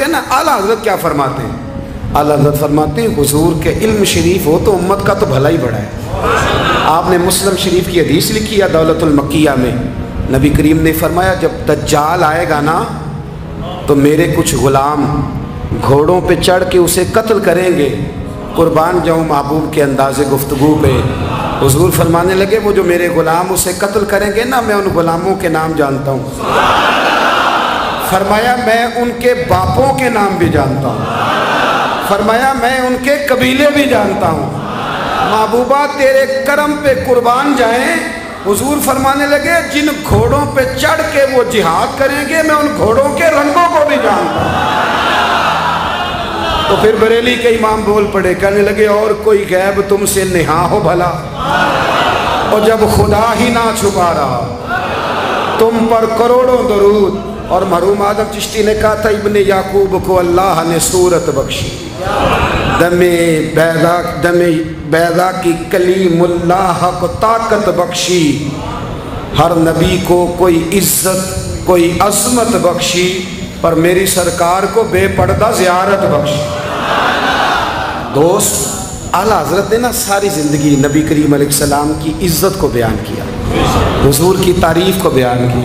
کہ نا اعلیٰ حضرت کیا فرماتے ہیں؟ اعلیٰ حضرت فرماتے ہیں حضور کے علم شریف ہو تو امت کا تو بھلا ہی بڑا ہے۔ آپ نے مسلم شریف کی حدیث لکھی ہے دولت المکیہ میں، نبی کریم نے فرمایا جب دجال آئے گا نا تو میرے کچھ غلام گھوڑوں پہ چڑھ کے اسے قتل کریں گے، قربان جاؤں محبوب کے انداز گفتگو پہ۔ حضور فرمانے لگے وہ جو میرے غلام اسے قتل کریں گے نا میں ان غلاموں کے نام جانتا ہوں، فرمایا میں ان کے باپوں کے نام بھی جانتا ہوں، فرمایا میں ان کے قبیلے بھی جانتا ہوں، محبوبہ تیرے کرم پہ قربان جائیں۔ حضور فرمانے لگے جن گھوڑوں پہ چڑھ کے وہ جہاد کریں گے میں ان گھوڑوں کے رنگوں کو بھی جانتا ہوں۔ تو پھر بریلی کے امام بول پڑے، کہنے لگے اور کوئی غیب تم سے نہا ہو بھلا، اور جب خدا ہی نہ چھپا رہا تم پر کروڑوں درود۔ اور مرحوم آدم چشتی نے کہا تھا ابن یعقوب کو اللہ نے صورت بخشی، دم بیضا کی کلیم اللہ کو طاقت بخشی، ہر نبی کو کوئی عزت کوئی عظمت بخشی، پر میری سرکار کو بے پردہ زیارت بخشی۔ دوست اعلیٰ حضرت نے نا ساری زندگی نبی کریم علیہ السلام کی عزت کو بیان کیا، حضور کی تعریف کو بیان کیا۔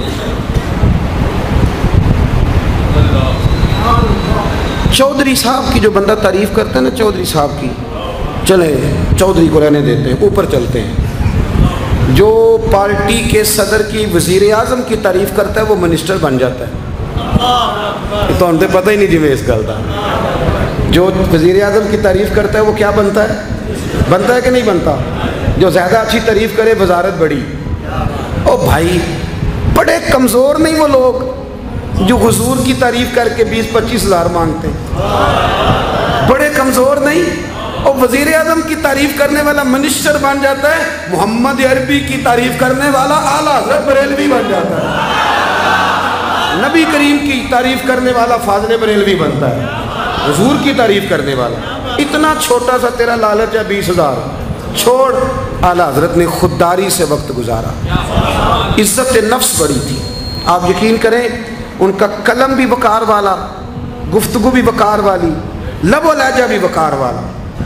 چودھری صاحب کی جو بندہ تعریف کرتا ہے نا چودھری صاحب کی، چلیں چودھری کو رہنے دیتے ہیں، اوپر چلتے ہیں۔ جو پارٹی کے صدر کی وزیر اعظم کی تعریف کرتا ہے وہ منسٹر بن جاتا ہے۔ تو ہم تو پتہ ہی نہیں جی میں اس گل کا، جو وزیر اعظم کی تعریف کرتا ہے وہ کیا بنتا ہے کہ نہیں بنتا؟ جو زیادہ اچھی تعریف کرے وزارت بڑی۔ او بھائی بڑے کمزور نہیں وہ لوگ جو حضور کی تعریف کر کے 20-25 ہزار مانگتے ہیں، بڑے کمزور نہیں۔ اور وزیر اعظم کی تعریف کرنے والا منسٹر بن جاتا ہے، محمد عربی کی تعریف کرنے والا اعلیٰ حضرت بریلوی بن جاتا ہے، نبی کریم کی تعریف کرنے والا فاضل بریلوی بنتا ہے، حضور کی تعریف کرنے والا۔ اتنا چھوٹا سا تیرا لالچ ہے 20,000 چھوڑ۔ اعلیٰ حضرت نے خودداری سے وقت گزارا، عزت نفس بڑی تھی۔ آپ یقین کریں ان کا قلم بھی وقار والا، گفتگو بھی وقار والی، لب و لہجہ بھی وقار والا۔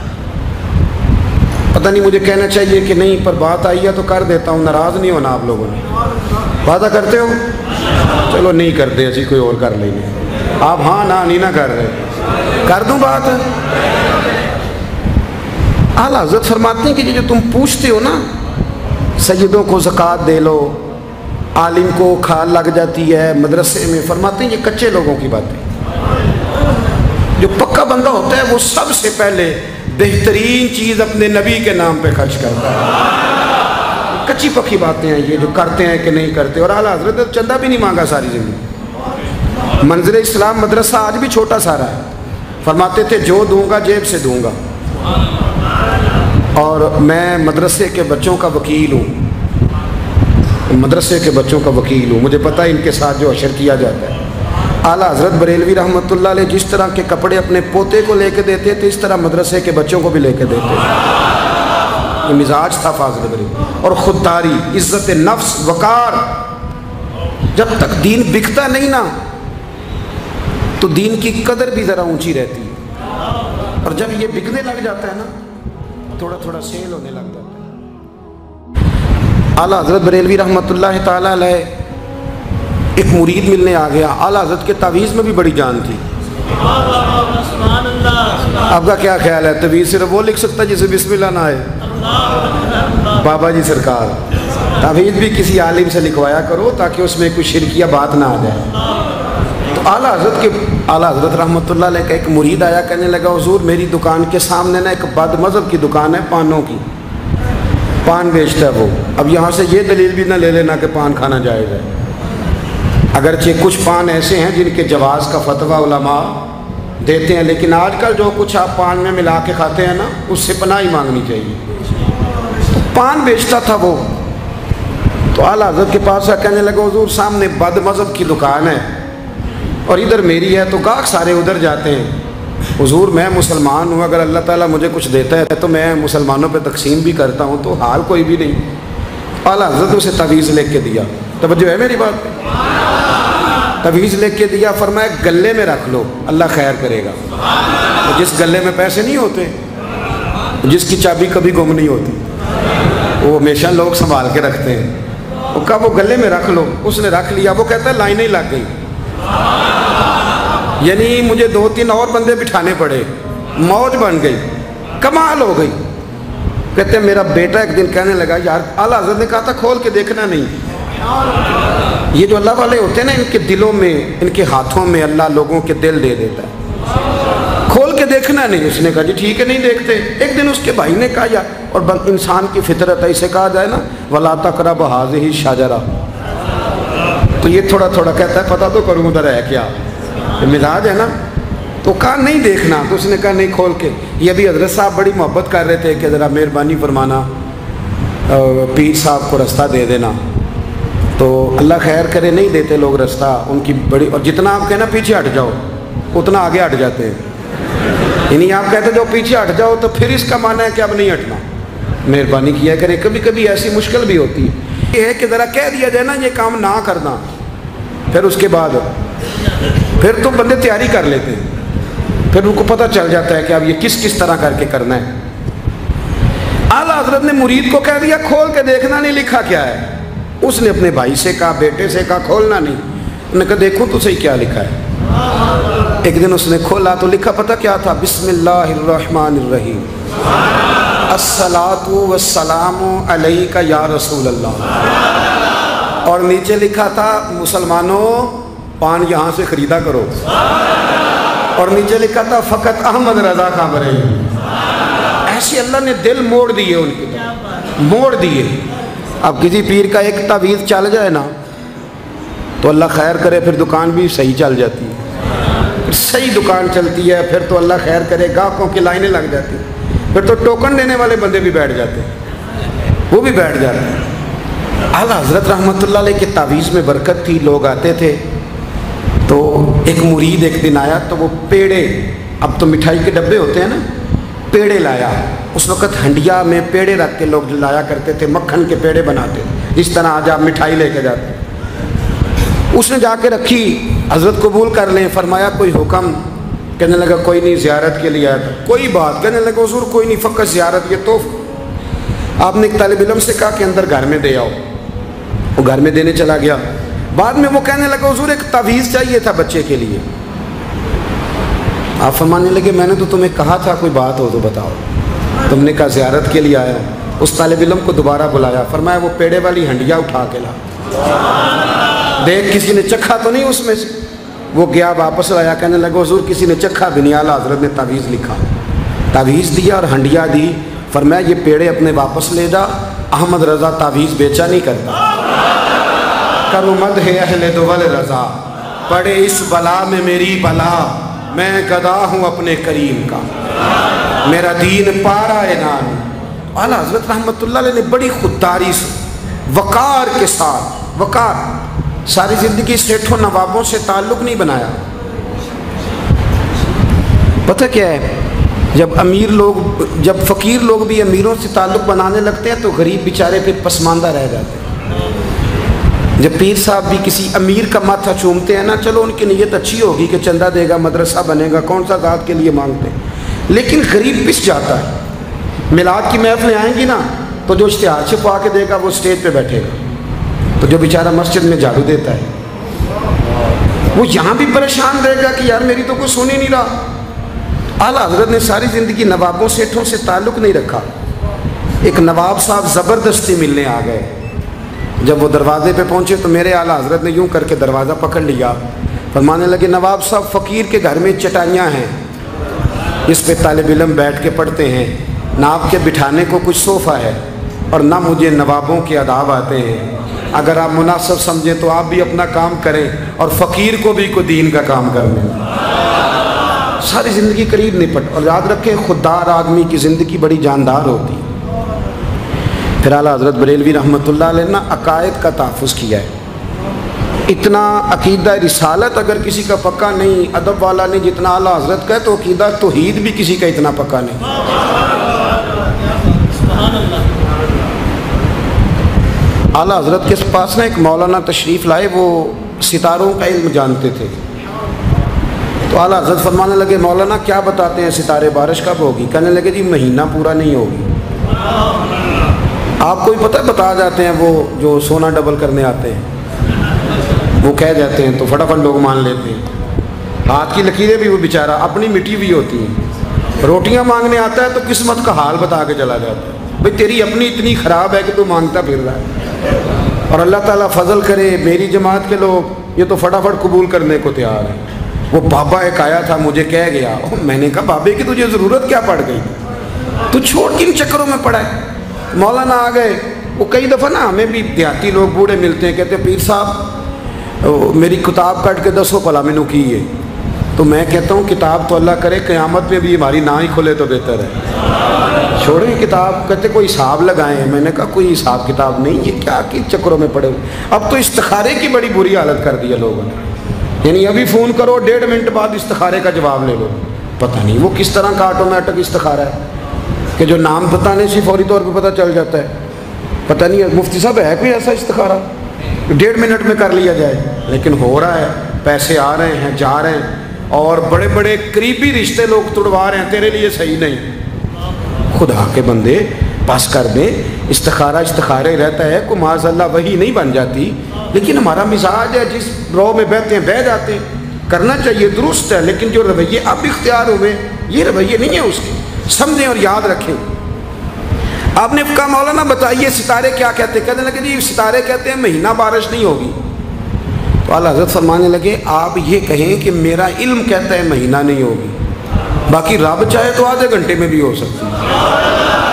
پتہ نہیں مجھے کہنا چاہیے کہ نہیں، پر بات آئی ہے تو کر دیتا ہوں، ناراض نہیں ہونا آپ لوگوں نے۔ وعدہ کرتے ہو؟ چلو نہیں کرتے، اسی کوئی اور کر لیں گے۔ آپ ہاں نہیں نہ کر رہے، کر دوں بات۔ اعلیٰ حضرت فرماتے ہیں کہ جو تم پوچھتے ہو نا سیدوں کو زکوٰۃ دے لو، عالم کو کھال لگ جاتی ہے مدرسے میں، فرماتے ہیں یہ کچے لوگوں کی باتیں۔ جو پکا بندہ ہوتا ہے وہ سب سے پہلے بہترین چیز اپنے نبی کے نام پہ خرچ کرتا ہے۔ کچی پکی باتیں ہیں یہ جو کرتے ہیں کہ نہیں کرتے۔ اور اعلیٰ حضرت نے چندہ بھی نہیں مانگا ساری زندگی۔ منظر اسلام مدرسہ آج بھی چھوٹا سارا ہے، فرماتے تھے جو دوں گا جیب سے دوں گا، اور میں مدرسے کے بچوں کا وکیل ہوں، مدرسے کے بچوں کا وکیل ہوں، مجھے پتہ ہے ان کے ساتھ جو اشر کیا جاتا ہے۔ اعلیٰ حضرت بریلوی رحمۃ اللہ علیہ جس طرح کے کپڑے اپنے پوتے کو لے کے دیتے تھے اس طرح مدرسے کے بچوں کو بھی لے کے دیتے تھے۔ یہ مزاج تھا فاضل بریلوی۔ اور خودداری، عزت نفس، وقار۔ جب تک دین بکتا نہیں نا تو دین کی قدر بھی ذرا اونچی رہتی ہے، اور جب یہ بکنے لگ جاتا ہے نا تھوڑا تھوڑا سیل ہونے لگ جاتا ہے۔ اعلیٰ حضرت بریلوی رحمۃ اللہ تعالیٰ علیہ ایک مرید ملنے آ گیا، اعلیٰ حضرت کے تعویذ میں بھی بڑی جان تھی۔ آپ کا کیا خیال ہے تعویذ صرف وہ لکھ سکتا ہے جسے بسم اللہ نہ آئے؟ بابا جی سرکار، تعویذ بھی کسی عالم سے لکھوایا کرو تاکہ اس میں کوئی شرکیہ بات نہ آ جائے۔ تو اعلیٰ حضرت رحمۃ اللہ علیہ کا ایک مرید آیا، کہنے لگا حضور میری دکان کے سامنے نا ایک بد مذہب کی دکان ہے پانوں کی، پان بیچتا ہے وہ۔ اب یہاں سے یہ دلیل بھی نہ لے لینا کہ پان کھانا جائز ہے، اگرچہ کچھ پان ایسے ہیں جن کے جواز کا فتویٰ علماء دیتے ہیں، لیکن آج کل جو کچھ آپ پان میں ملا کے کھاتے ہیں نا اس سے پناہ ہی مانگنی چاہیے۔ تو پان بیچتا تھا وہ، تو اعلیٰ حضرت کے پاس آ کہنے لگا حضور سامنے بد مذہب کی دکان ہے اور ادھر میری ہے، تو گاہک سارے ادھر جاتے ہیں، حضور میں مسلمان ہوں، اگر اللہ تعالیٰ مجھے کچھ دیتا ہے تو میں مسلمانوں پہ تقسیم بھی کرتا ہوں، تو حال کوئی بھی نہیں۔ اعلیٰ حضرت اسے تعویذ لکھ کے دیا۔ توجہ ہے میری بات؟ تویز لے کے دیا، فرمایا گلے میں رکھ لو، اللہ خیر کرے گا۔ جس گلے میں پیسے نہیں ہوتے، جس کی چابی کبھی گم نہیں ہوتی، وہ ہمیشہ لوگ سنبھال کے رکھتے ہیں، وہ کہا وہ گلے میں رکھ لو، اس نے رکھ لیا۔ وہ کہتا ہے لائنیں لگ گئی، یعنی مجھے 2-3 اور بندے بٹھانے پڑے، موج بن گئی، کمال ہو گئی۔ کہتے ہیں میرا بیٹا ایک دن کہنے لگا یار اعلیٰ حضرت نے کہا تھا کھول کے دیکھنا نہیں۔ یہ جو اللہ والے ہوتے ہیں نا، ان کے دلوں میں، ان کے ہاتھوں میں اللہ لوگوں کے دل دے دیتا ہے، کھول کے دیکھنا نہیں۔ اس نے کہا جی ٹھیک ہے نہیں دیکھتے۔ ایک دن اس کے بھائی نے کہا یار، اور انسان کی فطرت ہے، اسے کہا جائے نا وَلَا تَقْرَبُوا هَٰذِهِ الشَّجَرَةَ، تو یہ تھوڑا تھوڑا کہتا ہے پتہ تو کروں ادھر ہے کیا، مزاج ہے نا۔ تو کہا نہیں دیکھنا، تو اس نے کہا نہیں کھول کے۔ یہ ابھی حضرت صاحب بڑی محبت کر رہے تھے کہ ذرا مہربانی فرمانا پیر صاحب کو رستہ دے دینا، تو اللہ خیر کرے نہیں دیتے لوگ رستہ، ان کی بڑی، اور جتنا آپ کہنا پیچھے ہٹ جاؤ اتنا آگے ہٹ جاتے ہیں، یعنی آپ کہتے جو پیچھے ہٹ جاؤ تو پھر اس کا معنی ہے کہ اب نہیں ہٹنا۔ مہربانی کیا کرے، کبھی کبھی ایسی مشکل بھی ہوتی ہے، یہ ہے کہ ذرا کہہ دیا جائے نا یہ کام نہ کرنا، پھر اس کے بعد پھر تو بندے تیاری کر لیتے ہیں، پھر ان کو پتہ چل جاتا ہے کہ اب یہ کس طرح کر کے کرنا ہے۔ اعلیٰ حضرت نے مرید کو کہہ دیا کھول کے دیکھنا نہیں، لکھا کیا ہے؟ اس نے اپنے بھائی سے کہا، بیٹے سے کہا کھولنا نہیں۔ انہوں نے کہا دیکھو تو صحیح کیا لکھا ہے۔ ایک دن اس نے کھولا تو لکھا پتہ کیا تھا؟ بسم اللہ الرحمن الرحیم، الصلاۃ والسلام علیک یا رسول اللہ، اور نیچے لکھا تھا مسلمانوں پان یہاں سے خریدا کرو، اور نیچے لکھا تھا فقط احمد رضا کا برے۔ ایسے اللہ نے دل موڑ دیے، ان کے موڑ دیے۔ اب کسی پیر کا ایک تعویذ چل جائے نا تو اللہ خیر کرے پھر دکان بھی صحیح چل جاتی ہے، پھر صحیح دکان چلتی ہے، پھر تو اللہ خیر کرے گاہکوں کی لائنیں لگ جاتی ہیں، پھر تو ٹوکن دینے والے بندے بھی بیٹھ جاتے ہیں، وہ بھی بیٹھ جاتے ہیں۔ اعلیٰ حضرت رحمۃ اللہ علیہ کے تعویذ میں برکت تھی، لوگ آتے تھے۔ تو ایک مرید ایک دن آیا تو وہ پیڑے، اب تو مٹھائی کے ڈبے ہوتے ہیں نا، پیڑے لایا۔ اس وقت ہنڈیا میں پیڑے رکھ کے لوگ لایا کرتے تھے، مکھن کے پیڑے بناتے، جس طرح آج آپ مٹھائی لے کے جاتے۔ اس نے جا کے رکھی، حضرت قبول کر لیں، فرمایا کوئی حکم؟ کہنے لگا کوئی نہیں، زیارت کے لیے آیا تھا۔ کوئی بات؟ کہنے لگا حضور کوئی نہیں، فقط زیارت، یہ تحفہ۔ آپ نے ایک طالب علم سے کہا کہ اندر گھر میں دے آؤ، وہ گھر میں دینے چلا گیا۔ بعد میں وہ کہنے لگا حضور ایک تعویذ چاہیے تھا بچے کے لیے۔ آپ فرمانے لگے میں نے تو تمہیں کہا تھا کوئی بات ہو تو بتاؤ، تم نے کہا زیارت کے لیے آیا ہوں۔ اس طالب علم کو دوبارہ بلایا، فرمایا وہ پیڑے والی ہنڈیا اٹھا کے لا، دیکھ کسی نے چکھا تو نہیں اس میں سے۔ وہ گیا واپس لایا، کہنے لگا حضور کسی نے چکھا بھی نہیں، اعلیٰ حضرت نے تعویذ لکھا، تعویذ دیا اور ہنڈیا دی۔ فرمایا یہ پیڑے اپنے واپس لے جا، احمد رضا تعویذ بیچا نہیں کرتا۔ کرو مدح اہل دول رضا، پڑے اس بلا میں میری بلا، میں گدا ہوں اپنے کریم کا، میرا دین پارا نام۔ اعلیٰ حضرت رحمۃ اللہ علیہ نے بڑی خودداری سے، وقار کے ساتھ، وقار، ساری زندگی سیٹھوں نوابوں سے تعلق نہیں بنایا۔ پتہ کیا ہے، جب امیر لوگ، جب فقیر لوگ بھی امیروں سے تعلق بنانے لگتے ہیں تو غریب بیچارے پھر پسماندہ رہ جاتے ہیں۔ جب پیر صاحب بھی کسی امیر کا ماتھا چومتے ہیں نا، چلو ان کی نیت اچھی ہوگی کہ چندہ دے گا، مدرسہ بنے گا، کون سا ذات کے لیے مانگتے ہیں، لیکن غریب پس جاتا ہے۔ میلاد کی محفلیں آئیں گی نا تو جو اشتہار چھپا کے دے گا وہ اسٹیج پہ بیٹھے گا، تو جو بیچارہ مسجد میں جھاڑو دیتا ہے وہ یہاں بھی پریشان رہے گا کہ یار میری تو کوئی سن ہی نہیں رہا۔ اعلیٰ حضرت نے ساری زندگی نوابوں سیٹھوں سے تعلق نہیں رکھا۔ ایک نواب صاحب زبردستی ملنے آ گئے، جب وہ دروازے پہ پہنچے تو میرے اعلیٰ حضرت نے یوں کر کے دروازہ پکڑ لیا، فرمانے لگے نواب صاحب فقیر کے گھر میں چٹائیاں ہیں، اس پہ طالب علم بیٹھ کے پڑھتے ہیں، نہ آپ کے بٹھانے کو کچھ صوفہ ہے اور نہ مجھے نوابوں کے آداب آتے ہیں، اگر آپ مناسب سمجھیں تو آپ بھی اپنا کام کریں اور فقیر کو بھی کوئی دین کا کام کرنے۔ ساری زندگی قریب نپٹ، اور یاد رکھیں خوددار آدمی کی زندگی بڑی جاندار ہوتی۔ پھر اعلیٰ حضرت بریلوی رحمۃ اللہ علیہ نے عقائد کا تحفظ کیا ہے۔ اتنا عقیدہ رسالت اگر کسی کا پکا نہیں، ادب والا نہیں جتنا اعلیٰ حضرت کا ہے، تو عقیدہ توحید بھی کسی کا اتنا پکا نہیں۔ اعلیٰ حضرت کے پاس نا ایک مولانا تشریف لائے، وہ ستاروں کا علم جانتے تھے۔ تو اعلیٰ حضرت فرمانے لگے مولانا کیا بتاتے ہیں ستارے بارش کب ہوگی؟ کہنے لگے جی مہینہ پورا نہیں ہوگی۔ آپ کو بھی پتہ بتا جاتے ہیں، وہ جو سونا ڈبل کرنے آتے ہیں وہ کہہ جاتے ہیں تو فٹافٹ لوگ مان لیتے ہیں۔ ہاتھ کی لکیریں بھی وہ بیچارہ اپنی مٹی ہوئی ہوتی ہیں، روٹیاں مانگنے آتا ہے تو قسمت کا حال بتا کے چلا جاتا ہے، بھئی تیری اپنی اتنی خراب ہے کہ تو مانگتا پھر رہا ہے، اور اللہ تعالیٰ فضل کرے میری جماعت کے لوگ یہ تو فٹافٹ قبول کرنے کو تیار ہیں۔ وہ بابا ایک آیا تھا مجھے کہہ گیا، میں نے کہا بابے کی تجھے ضرورت کیا پڑ گئی، تو چھوڑ کن چکروں میں پڑا ہے؟ مولانا آ گئے، وہ کئی دفعہ نا ہمیں بھی دیہاتی لوگ بوڑھے ملتے ہیں، کہتے ہیں پیر صاحب میری کتاب کٹ کے 10 پلا مینوں کی ہے، تو میں کہتا ہوں کتاب تو اللہ کرے قیامت میں بھی ہماری نہ ہی کھلے تو بہتر ہے، چھوڑیں کتاب۔ کہتے کوئی حساب لگائیں، میں نے کہا کوئی حساب کتاب نہیں، یہ کیا کن چکروں میں پڑے ہوئے۔ اب تو استخارے کی بڑی بری حالت کر دی ہے لوگوں نے، یعنی ابھی فون کرو 1.5 منٹ بعد استخارے کا جواب لے لو، پتہ نہیں وہ کس طرح کا آٹومیٹک استخارہ ہے کہ جو نام بتانے سے فوری طور پہ پتہ چل جاتا ہے۔ پتہ نہیں مفتی صاحب ہے کوئی ایسا استخارہ 1.5 منٹ میں کر لیا جائے، لیکن ہو رہا ہے، پیسے آ رہے ہیں جا رہے ہیں، اور بڑے بڑے قریبی رشتے لوگ توڑوا رہے ہیں، تیرے لیے صحیح نہیں۔ خدا کے بندے پاس کر دیں، استخارے رہتا ہے، کوئی معاذ اللہ وہی نہیں بن جاتی، لیکن ہمارا مزاج ہے جس رو میں بہتے ہیں بہہ جاتے ہیں، کرنا چاہیے درست ہے، لیکن جو رویے اب اختیار ہوئے یہ رویے نہیں ہیں اس کے، سمجھیں اور یاد رکھیں۔ آپ نے کہا مولانا بتائیے ستارے کیا کہتے ہیں؟ کہنے لگے جی ستارے کہتے ہیں مہینہ بارش نہیں ہوگی۔ تو اعلیٰ حضرت فرمانے لگے آپ یہ کہیں کہ میرا علم کہتا ہے مہینہ نہیں ہوگی، باقی رب چاہے تو آدھے گھنٹے میں بھی ہو سکتی ہے۔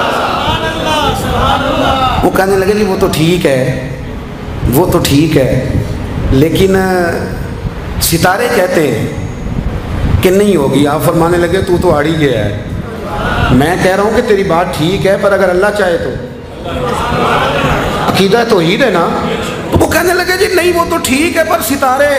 وہ کہنے لگے جی وہ تو ٹھیک ہے، وہ تو ٹھیک ہے، لیکن ستارے کہتے ہیں کہ نہیں ہوگی۔ آپ فرمانے لگے تو آڑ ہی گیا ہے، میں کہہ رہا ہوں کہ تیری بات ٹھیک ہے، پر اگر اللہ چاہے تو عقیدہ توحید ہے نا۔ تو وہ کہنے لگے جی نہیں وہ تو ٹھیک ہے پر ستارے،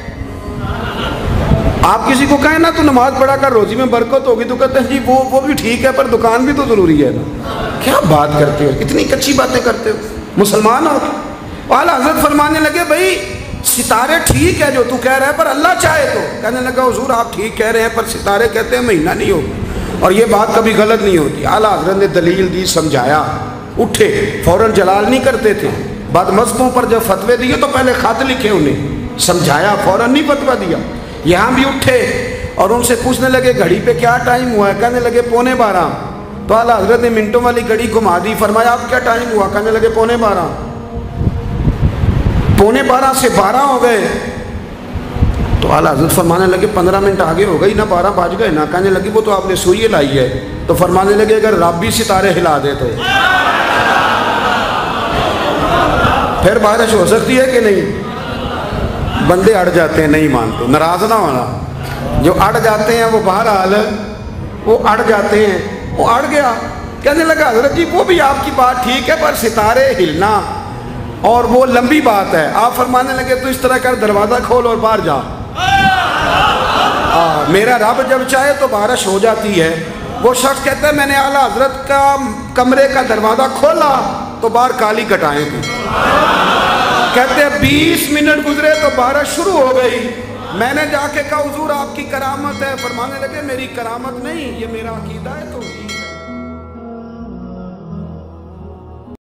آپ کسی کو کہیں نا تو نماز پڑھا کر روزی میں برکت ہوگی تو کہتے ہیں جی وہ بھی ٹھیک ہے پر دکان بھی تو ضروری ہے نا۔ کیا بات کرتے ہو، اتنی کچی باتیں کرتے ہو، مسلمان ہو۔ اعلیٰ حضرت فرمانے لگے بھائی ستارے ٹھیک ہے جو تو کہہ رہا ہے پر اللہ چاہے تو۔ کہنے لگا حضور آپ ٹھیک کہہ رہے ہیں پر ستارے کہتے ہیں مہینہ نہیں ہوگا، اور یہ بات کبھی غلط نہیں ہوتی۔ اعلیٰ حضرت نے دلیل دی، سمجھایا، اٹھے، فوراً جلال نہیں کرتے تھے، بعد مذہبوں پر جب فتوے دیے تو پہلے خط لکھے، انہیں سمجھایا، فوراً نہیں فتویٰ دیا۔ یہاں بھی اٹھے اور ان سے پوچھنے لگے گھڑی پہ کیا ٹائم ہوا ہے؟ کہنے لگے 11:15۔ تو اعلیٰ حضرت نے منٹوں والی گھڑی گھما دی، فرمایا اب کیا ٹائم ہوا؟ کہنے لگے 11:15۔ 11:15 سے 12 ہو گئے تو اعلیٰ حضرت فرمانے لگے 15 منٹ آگے ہو گئی نا، 12 بج گئے نا۔ کہنے لگے وہ تو آپ نے سوئی لائی ہے۔ تو فرمانے لگے اگر رب بھی ستارے ہلا دے تو پھر بارش ہو سکتی ہے کہ نہیں؟ بندے اڑ جاتے ہیں، نہیں مانتے، ناراض نہ ہونا، جو اڑ جاتے ہیں وہ بہرحال وہ اڑ جاتے ہیں، وہ اڑ گیا۔ کہنے لگا حضرت جی وہ بھی آپ کی بات ٹھیک ہے پر ستارے ہلنا اور وہ لمبی بات ہے۔ آپ فرمانے لگے تو اس طرح کر دروازہ کھول اور باہر جا، میرا رب جب چاہے تو بارش ہو جاتی ہے۔ وہ شخص کہتا ہے میں نے اعلیٰ حضرت کا کمرے کا دروازہ کھولا تو باہر کالی کٹائیں تھی، کہتے ہیں 20 منٹ گزرے تو بارش شروع ہو گئی۔ میں نے جا کے کہا حضور آپ کی کرامت ہے، فرمانے لگے میری کرامت نہیں، یہ میرا عقیدہ ہے تو